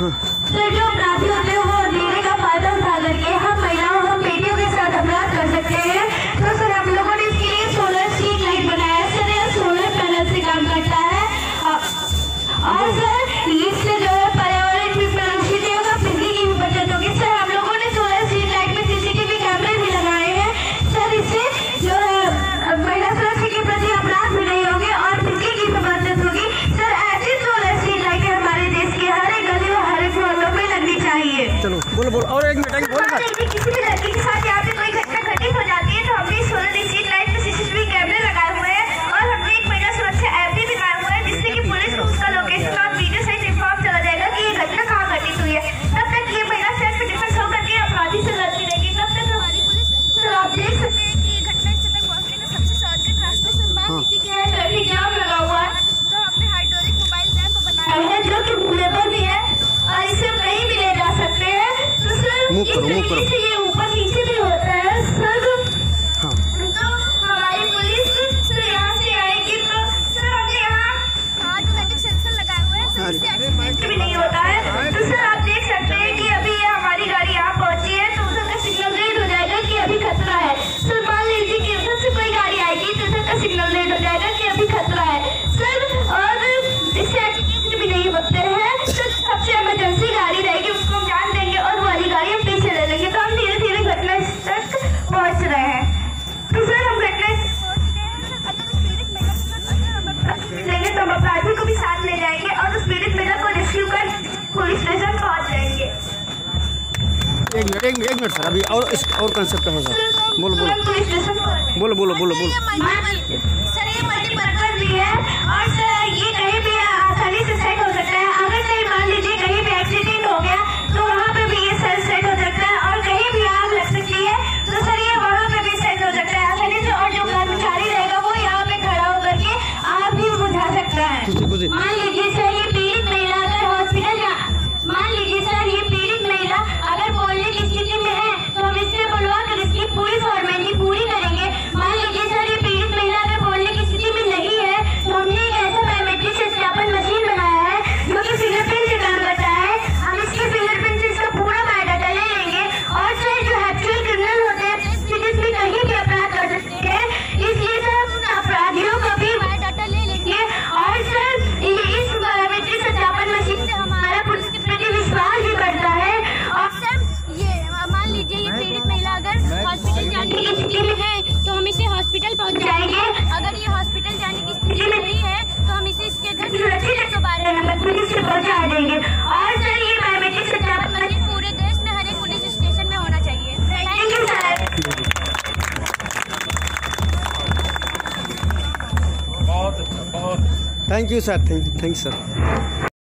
Sir जो अपराधी होते हैं वो अंधेरे का फायदा उठा करके हम महिलाओं हम बेटियों के साथ अपराध कर सकते हैं। तो सर हम लोगों ने इसके लिए सोलर स्ट्रीट लाइट बनाया है। सर यह सोलर पैनल से काम करता है और सर इससे जो है पर्यावरण भी प्रदूषित होगा, बिजली की भी बचत होगी। सर हम लोगों ने सोलर स्ट्रीट लाइट में सीसीटीवी कैमरे भी लगाए हैं। सर इससे जो है महिला सुरक्षा के प्रति अपराध भी नहीं होंगे और बिजली की भी बचत होगी। सर ऐसी सोलर स्ट्रीट लाइटें हमारे देश के हर एक गली और हर एक मोहल्लों में लगनी चाहिए। चलो बोलो और एक मिनट बोलो। किसी भी लड़की के साथ यहाँ पे कोई घटना घटित हो जाती है तो हमने सोलर स्ट्रीट लाइट में सीसीटीवी कैमरे लगाए हुए हैं और हमने एक महिला सुरक्षा ऐप भी बनाया हुआ है जिससे कि पुलिस को उसका लोकेशन और वीडियो सहित इन्फॉर्म चला जाएगा कि ये घटना कहाँ घटित हुई है। तब तक ये महिला सेल्फ डिफेंस होकर के अपराधी से लड़ती रहेगी। तब तक हमारी पुलिस, सर आप देख सकते हैं कि ये घटना स्थल तक पहुँचने का सबसे शॉर्टकट रास्ता मान लीजिए कि है ट्रैफिक जाम लगा हुआ है तो हमने हाइड्रोलिक मोबाइल रैंप बनाया है जो कि मूलेबल भी है और इसे कहीं भी ले जा सकते हैं। तो सर इस तरीके से ये ऊपर नीचे भी होता है सर। तो हमारी पुलिस सर यहाँ से आएगी तो सर हमने यहाँ ऑटोमेटिक सेंसर लगाए हुए हैं, सर इससे एक्सीडेंट भी नहीं होता है। तो सर आप देख सकते हैं कि अभी ये हमारी गाड़ी यहाँ पहुँची है तो उधर का सिग्नल रेड हो जाएगा कि अभी खतरा है। सर मान लीजिए कि उधर से कोई गाड़ी आएगी तो उधर का सिग्नल रेड हो जाएगा कि अभी खतरा है सर। और इससे एक्सीडेंट भी नहीं होते हैं। सबसे इमरजेंसी गाड़ी रहेगी उसको हम जान देंगे और वाली गाड़ी हम पीछे ले लेंगे तो हम धीरे धीरे घटना तक पहुंच रहे हैं। तो सर हम घटना लेंगे तो हम अपराधी को भी साथ ले जाएंगे और उस पीड़ित महिला को रेस्क्यू कर पुलिस स्टेशन पहुंच जाएंगे। एक मिनट सर अभी और कंसेप्ट है सर। बोलो पुलिस स्टेशन बोलो। सर ये मल्टीपर्पज भी है और सर ये कहीं भी आसानी से सेट हो सकता है। अगर सही मान लीजिए कहीं भी एक्सीडेंट हो गया तो वहाँ पे भी ये सर सेट हो सकता है और कहीं भी आग लग सकती है तो सर ये वहाँ पे भी सेट हो सकता है आसानी से। और जो कर्मचारी रहेगा वो यहाँ पे खड़ा होकर के आग भी बुझा सकता है। मान लीजिए सर ये पीड़ित महिला अगर बोलने की स्थिति में है तो हम इससे बुलवा कर इसकी पूरी फॉर्मेलिटी पूरी करेंगे। मान लीजिए सर ये पीड़ित महिला अगर बोलने की स्थिति में नहीं है तो हमने एक ऐसा बायोमेट्रिक सत्यापन मशीन बनाया है जो कि फिंगरप्रिंट से काम करता है। हम इसके फिंगरप्रिंट से इसका पूरा बायोडाटा ले लेंगे और सर जो एक्चुअल क्रिमिनल होते हैं सिटीज में कहीं भी अपराध कर सकते हैं इसलिए सर हम अपराधियों का भी बायोडाटा ले लेंगे। और सर इस बायोमेट्रिक सत्यापन मशीन से हमारा पुलिस के प्रति विश्वास भी बढ़ता है। और सर ये मान लीजिए ये पीड़ित महिला अगर हॉस्पिटल जाने की स्थिति में है तो हम इसे हॉस्पिटल पहुंचाएंगे। अगर ये हॉस्पिटल जाने की स्थिति में नहीं है तो हम इसे इसके घर सुरक्षित 112 नंबर पुलिस से पहुंचा देंगे। और सर ये बायोमेट्रिक सत्यापन मशीन पूरे देश में हर एक पुलिस स्टेशन में होना चाहिए। Thank you sir. बहुत थैंक यू सर।